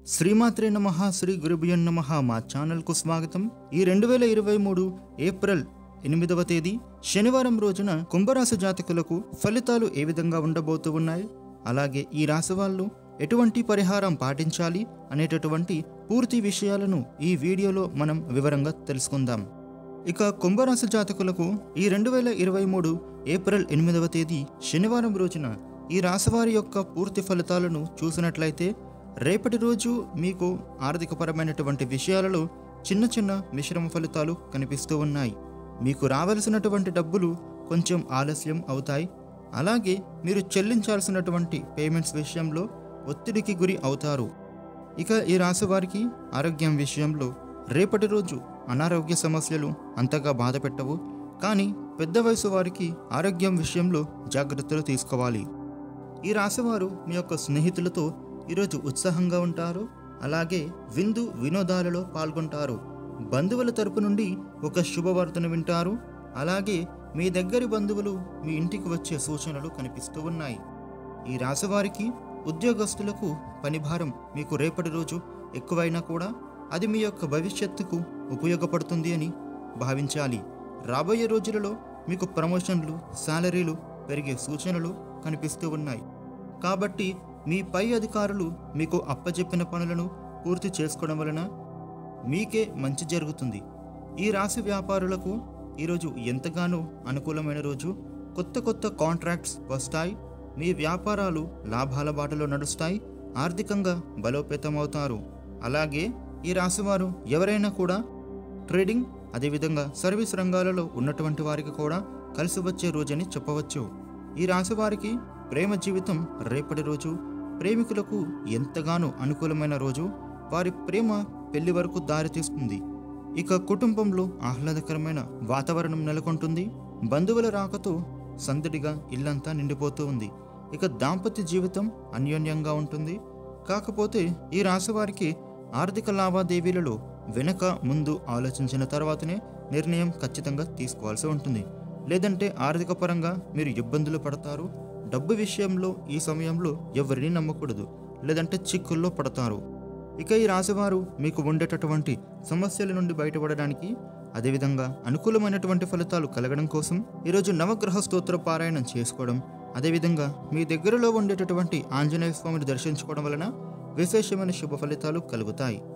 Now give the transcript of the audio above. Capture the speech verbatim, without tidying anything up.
శ్రీమాత్రే నమః శ్రీ గురుభ్యో నమః మా ఛానల్కు స్వాగతం। ఈ రెండు వేల ఇరవై మూడు ఏప్రిల్ ఎనిమిదవ తేదీ శనివారం రోజున కుంభరాశి జాతకులకు ఫలితాలు ఏ విధంగా ఉండబోతూ ఉన్నాయి, అలాగే ఈ రాశి వాళ్ళు ఎటువంటి పరిహారం పాటించాలి అనేటటువంటి పూర్తి విషయాలను ఈ వీడియోలో మనం వివరంగా తెలుసుకుందాం। ఇక కుంభరాశి జాతకులకు ఈ రెండు వేల ఇరవై మూడు ఏప్రిల్ ఎనిమిదవ తేదీ శనివారం రోజున ఈ రాశివారి యొక్క పూర్తి ఫలితాలను చూసినట్లయితే రేపటి రోజు మీకు ఆర్థికపరమైనటువంటి విషయాలలో చిన్న చిన్న మిశ్రమ ఫలితాలు కనిపిస్తూ ఉన్నాయి। మీకు రావాల్సినటువంటి డబ్బులు కొంచెం ఆలస్యం అవుతాయి, అలాగే మీరు చెల్లించాల్సినటువంటి పేమెంట్స్ విషయంలో ఒత్తిడికి గురి అవుతారు। ఇక ఈ రాశి వారికి ఆరోగ్యం విషయంలో రేపటి రోజు అనారోగ్య సమస్యలు అంతగా బాధ పెట్టవు, కానీ పెద్ద వయసు వారికి ఆరోగ్యం విషయంలో జాగ్రత్తలు తీసుకోవాలి। ఈ రాశివారు మీ యొక్క స్నేహితులతో ఈరోజు ఉత్సాహంగా ఉంటారు, అలాగే విందు వినోదాలలో పాల్గొంటారు। బంధువుల తరపు నుండి ఒక శుభవార్తను వింటారు, అలాగే మీ దగ్గరి బంధువులు మీ ఇంటికి వచ్చే సూచనలు కనిపిస్తూ ఉన్నాయి। ఈ రాశివారికి ఉద్యోగస్తులకు పనిభారం మీకు రేపటి రోజు ఎక్కువైనా కూడా అది మీ యొక్క భవిష్యత్తుకు ఉపయోగపడుతుంది అని భావించాలి। రాబోయే రోజులలో మీకు ప్రమోషన్లు శాలరీలు పెరిగే సూచనలు కనిపిస్తూ ఉన్నాయి, కాబట్టి మీ పై అధికారులు మీకు అప్పచెప్పిన పనులను పూర్తి చేసుకోవడం వలన మీకే మంచి జరుగుతుంది। ఈ రాశి వ్యాపారులకు ఈరోజు ఎంతగానో అనుకూలమైన రోజు। కొత్త కొత్త కాంట్రాక్ట్స్ వస్తాయి, మీ వ్యాపారాలు లాభాల బాటలో నడుస్తాయి, ఆర్థికంగా బలోపేతమవుతారు। అలాగే ఈ రాశివారు ఎవరైనా కూడా ట్రేడింగ్ అదేవిధంగా సర్వీస్ రంగాలలో ఉన్నటువంటి వారికి కూడా కలిసి వచ్చే రోజని చెప్పవచ్చు। ఈ రాశివారికి ప్రేమ జీవితం రేపటి రోజు ప్రేమికులకు ఎంతగానో అనుకూలమైన రోజు, వారి ప్రేమ పెళ్లి వరకు దారితీస్తుంది। ఇక కుటుంబంలో ఆహ్లాదకరమైన వాతావరణం నెలకొంటుంది, బంధువుల రాకతో సందడిగా ఇల్లంతా నిండిపోతూ ఉంది। ఇక దాంపత్య జీవితం అన్యోన్యంగా ఉంటుంది। కాకపోతే ఈ రాశి వారికి ఆర్థిక లావాదేవీలలో వెనక ముందు ఆలోచించిన తర్వాతనే నిర్ణయం ఖచ్చితంగా తీసుకోవాల్సి ఉంటుంది, లేదంటే ఆర్థిక పరంగా మీరు ఇబ్బందులు పడతారు। డబ్బు విషయంలో ఈ సమయంలో ఎవరిని నమ్మకూడదు, లేదంటే చిక్కుల్లో పడతారు। ఇక ఈ రాశివారు మీకు ఉండేటటువంటి సమస్యల నుండి బయటపడడానికి అదేవిధంగా అనుకూలమైనటువంటి ఫలితాలు కలగడం కోసం ఈరోజు నవగ్రహ స్తోత్ర పారాయణం చేసుకోవడం, అదేవిధంగా మీ దగ్గరలో ఉండేటటువంటి ఆంజనేయ స్వామిని దర్శించుకోవడం వలన విశేషమైన శుభ ఫలితాలు కలుగుతాయి।